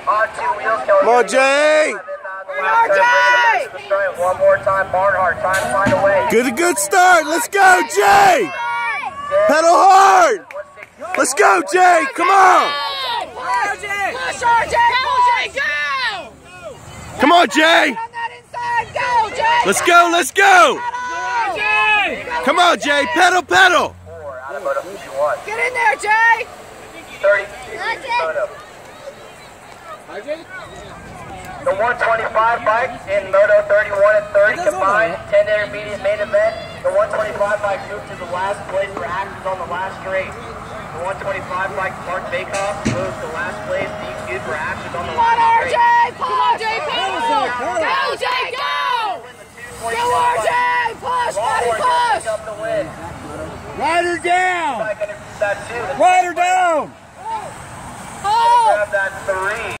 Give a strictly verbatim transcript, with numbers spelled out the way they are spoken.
On two wheels, Kelly. Come on, Jay. Come Jay. One more time, Barnhart. Time to find a way. Good, a good start. Let's go, Jay. Pedal hard. Let's go, Jay. Come on. Push R J. Go, go. Come on, Jay. On that inside. Go, Jay. Let's go. Let's go. Come on, Jay. Pedal, pedal. Get in there, Jay. thirty. The one twenty-five bike in Moto thirty-one and thirty combined, ten intermediate main event. The one twenty-five bike moved to the last place for actions on the last straight. The one twenty-five bike Mark Bakehoff moved to last place, D Q'd for actions on the last straight. Come on, R J, push! Go, Jay, go! Go, R J, push, buddy, push! Ride her down! Ride her down!